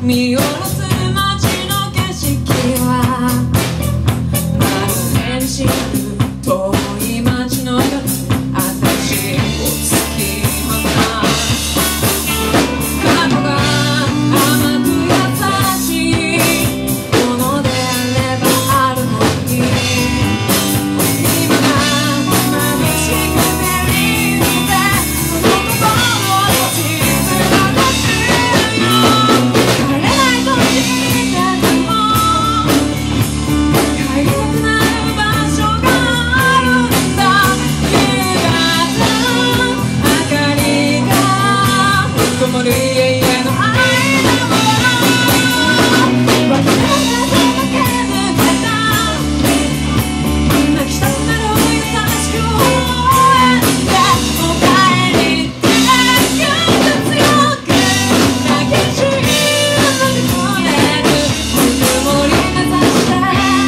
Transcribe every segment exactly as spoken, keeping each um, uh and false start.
見下ろす街の景色はまるで知る遠い街の夜私を突き放す過去が甘く優しいものであればあるのに今が眩しくてリンでこの心を閉じつまらしいの帰れないと知ってても帰りたくなる場所があるんだ夕方明かりが灯る家々の間を分け目が駆け抜けた泣きたくなる優しく応援でお帰りってぎゅっと強く抱きしめてくれるぬくもりがさして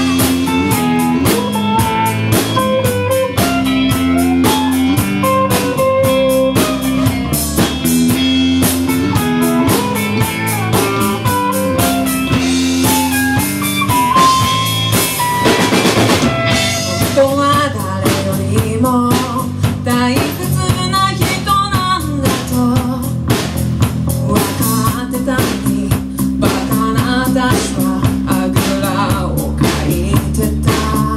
本当は誰よりも大切な人なんだと分かってたのにバカな私はあぐらをかいてた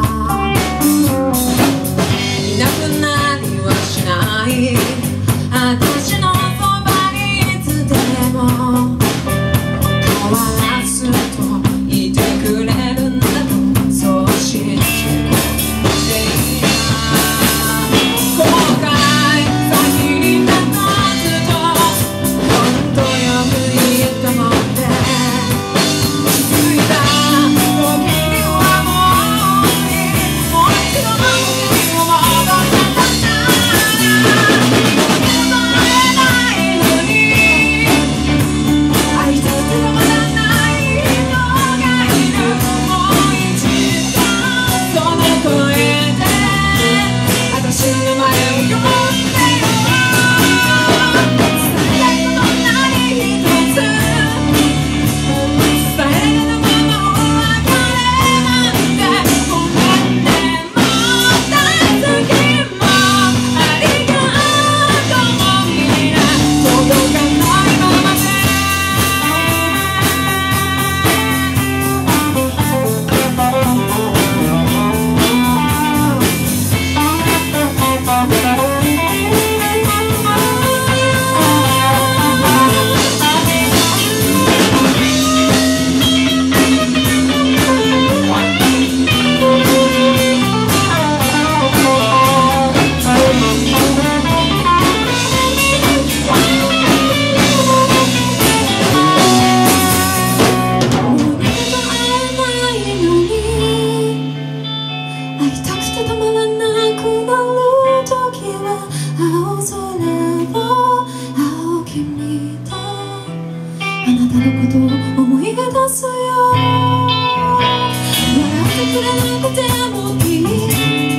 いなくなりはしない私のそばにいつでも変わらずといてくれるんだとそう信じて後悔先に立たずと本当よく言ったもんで気づいた時にはもういいもう一度あの時を戻せたな戻れないのに愛し続けてまだない人がいるもう一度その声で私の前を呼んでよ伝えたいこと何一つ伝えられなかったお別れなんてごめんねもう大好きもありがとうもみんな届かないままで会いたくてたまらなくなる時は青空を仰ぎ見てあなたのことを思い出すよ笑ってくれなくてもいい